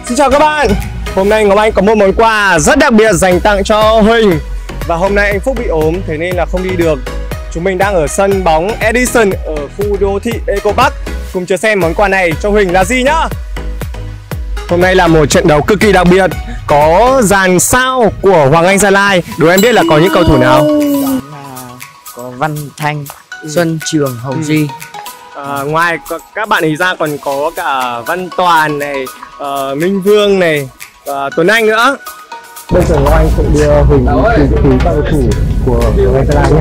Xin chào các bạn. Hôm nay Ngọc Anh có một món quà rất đặc biệt dành tặng cho Huỳnh. Và hôm nay anh Phúc bị ốm thế nên là không đi được. Chúng mình đang ở sân bóng Edison ở khu đô thị Eco Park. Cùng chờ xem món quà này cho Huỳnh là gì nhá. Hôm nay là một trận đấu cực kỳ đặc biệt. Có dàn sao của Hoàng Anh Gia Lai. Đố em biết là có những cầu thủ nào? Có Văn Thanh, Xuân Trường, Hồng Duy. Ngoài các bạn ấy ra còn có cả Văn Toàn này, Minh Vương này, Tuấn Anh nữa. Bây giờ Ngọc Anh sẽ đưa Huỳnh đi tìm cầu thủ của Hoàng Anh Gia Lai nhé.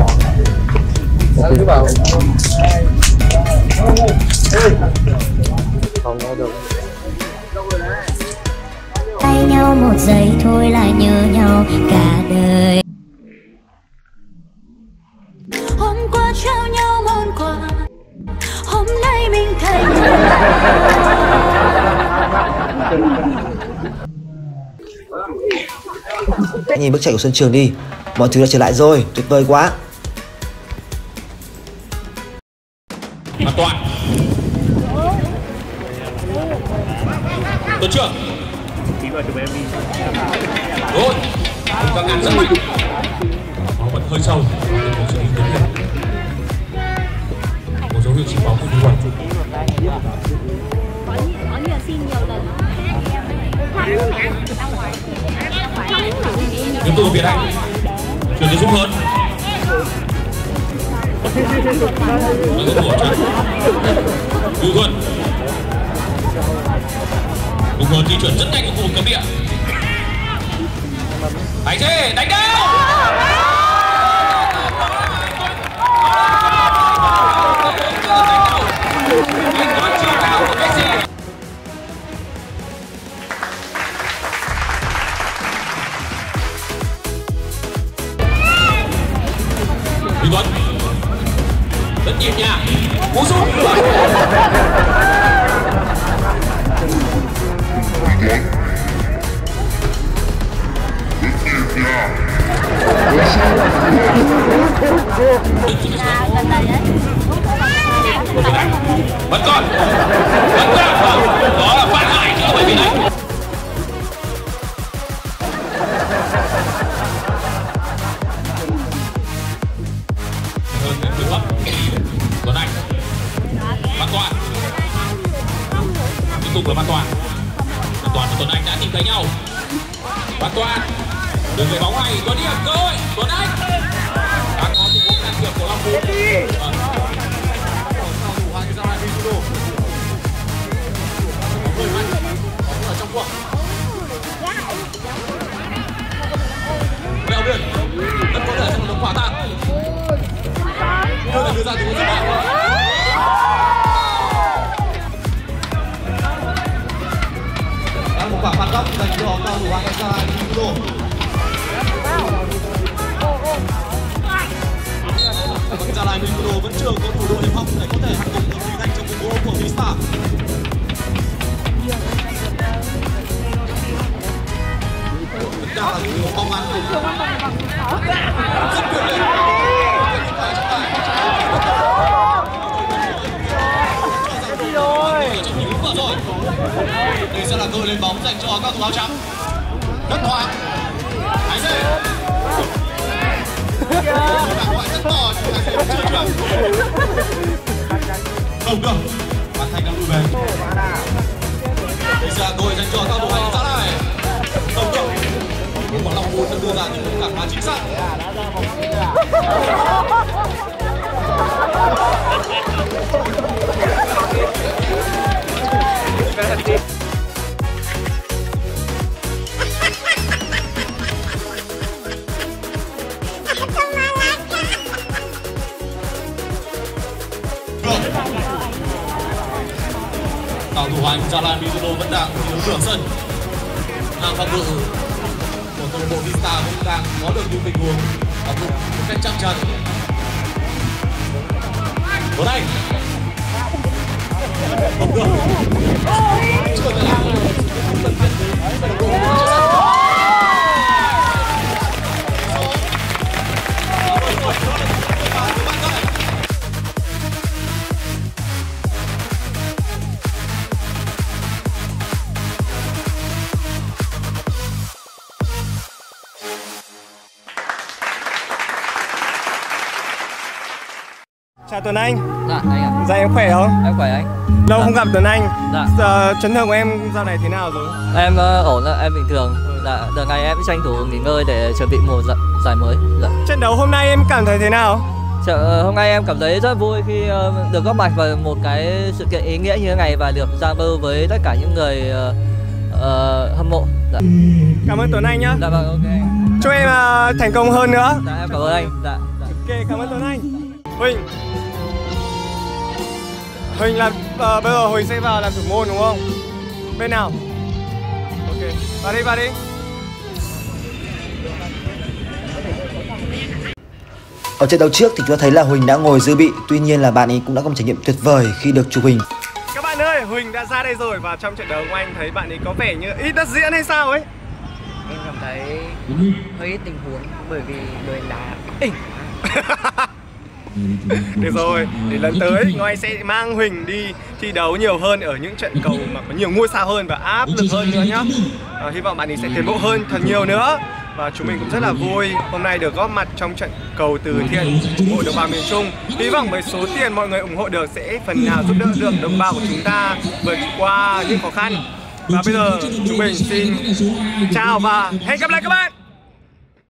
Không nghe được. Tay nhau một giây thôi là nhớ nhau cả đời. Hôm qua trao nhau món quà, hôm nay mình thấy. Hãy nhìn bước chạy của Xuân Trường đi, mọi thứ đã trở lại rồi, tuyệt vời quá. An toàn. Tuấn Trường. Rồi, chúng ta ngăn rất mạnh. Nó vẫn hơi sâu. Một dấu hiệu chỉ bóng của Duy Huỳnh. Tiếp tục Việt Anh. Chuyển đến Dũng hơn. Dũng Thuận. Dũng Thuận di chuyển rất nhanh ở khu vực cấm địa. Hãy thế, đánh đâu! Duy Tuấn rất nhịp nhàng, cú sút. Vẫn còn, đó là Phan Hải chứ không phải Việt Anh. Hơn đến Việt Bắc, Tuấn Anh, Văn Toàn, tiếp tục là Văn Toàn và Tuấn Anh đã tìm thấy nhau. Văn Toàn, đường về bóng này có điểm cơ hội, Tuấn Anh đã có tình huống can thiệp của Long Phú. Ở trong cuộc. Mèo Biển rất có thể sẽ một quả tạt. Đưa ra tình huống rất đẹp. Đang một quả phạt góc dành cho cầu thủ Hoàng Anh Gia Lai Nicodo. Hoàng Anh Gia Lai Nicodo vẫn chưa có đủ đội hiệp hóc để có thể hạ gục được Thủy Thanh trong cuộc đấu của Vista. Vẫn đang là một bóng ngắn rất tuyệt vời. Trong những vừa rồi, đây sẽ là cơ hội lên bóng dành cho các cầu thủ áo trắng. Rất thoáng. Hãy dễ. Đảng ngoại rất to nhưng Hãy dễ vẫn chưa chuyển. Không được. Văn Thanh đang lùi về. Đây sẽ là cơ hội dành cho các cầu thủ Hoàng Anh Gia Lai. Không được. Nhưng mà Long Phú đã đưa ra những cản phá chính xác. Cầu thủ Hoàng Anh Gia Lai Mizuno vẫn đang thiếu nửa sân. Hàng phòng ngự của câu lạc bộ Vista cũng đang có được những tình huống một cách chắc chắn. Tuấn Anh không được. Chưa thể làm cần thiết với câu lạc bộ. Chào Tuấn Anh. Dạ anh ạ. Dạ em khỏe không? Em khỏe anh. Lâu không gặp Tuấn Anh. Dạ. Chấn thương của em dạo này thế nào rồi? Em ổn ạ, em bình thường. Dạ, đợt này em tranh thủ nghỉ ngơi để chuẩn bị mùa giải mới. Dạ. Trận đấu hôm nay em cảm thấy thế nào? Hôm nay em cảm thấy rất vui khi được góp mặt vào một cái sự kiện ý nghĩa như thế này và được giao lưu với tất cả những người hâm mộ. Dạ. Cảm ơn Tuấn Anh nhá. Dạ vâng, ok. Chúc em thành công hơn nữa. Dạ em cảm ơn anh. Dạ. Ok, cảm ơn Tuấn Anh. Huỳnh là bây giờ Huỳnh sẽ vào làm thủ môn đúng không? Bên nào? Ok, vào đi. Ở trận đấu trước thì chúng ta thấy là Huỳnh đã ngồi dự bị, tuy nhiên là bạn ấy cũng đã có một trải nghiệm tuyệt vời khi được chụp hình. Các bạn ơi, Huỳnh đã ra đây rồi và trong trận đấu của anh thấy bạn ấy có vẻ như ít đất diễn hay sao ấy? Em cảm thấy hơi ít tình huống bởi vì người là Được rồi, để lần tới Ngọc Anh sẽ mang Huỳnh đi thi đấu nhiều hơn ở những trận cầu mà có nhiều ngôi sao hơn và áp lực hơn nữa nhá. Hy vọng bạn ấy sẽ tiến bộ hơn thật nhiều nữa. Và chúng mình cũng rất là vui hôm nay được góp mặt trong trận cầu từ thiện ủng hộ đồng bào miền Trung. Hy vọng với số tiền mọi người ủng hộ được sẽ phần nào giúp đỡ được đồng bào của chúng ta vượt qua những khó khăn. Và bây giờ chúng mình xin chào và hẹn gặp lại các bạn.